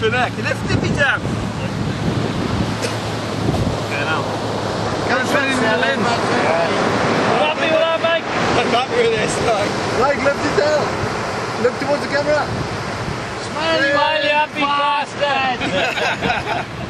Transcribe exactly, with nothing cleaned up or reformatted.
flipping heck. Lift it down. Okay, now. Can't fit in the lens. We're happy with that, mate? I'm happy with this, like. Like, lift it down. Look towards the camera. Smiley, happy bastard!